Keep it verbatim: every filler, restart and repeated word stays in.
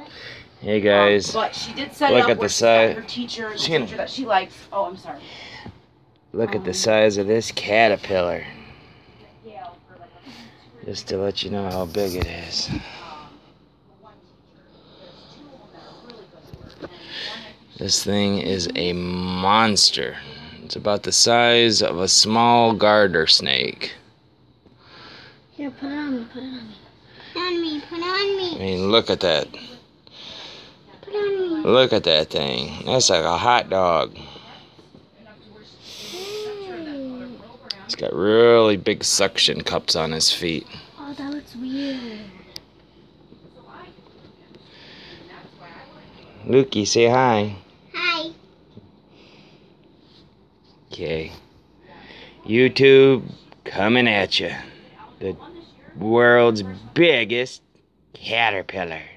Hey guys, um, but she did set look it up at where the she's got size. her teacher, the She teacher that she likes. Oh, I'm sorry. Look um, at the size of this caterpillar. Just to let you know how big it is. This thing is a monster. It's about the size of a small garter snake. Here, put it on me, put it on me. Put it on me, put it on me. I mean, look at that. Put it on me. Look at that thing. That's like a hot dog. Hey. He's got really big suction cups on his feet. Oh, that looks weird. Lukey, say hi. Hi. Okay. YouTube coming at you. The world's biggest caterpillar.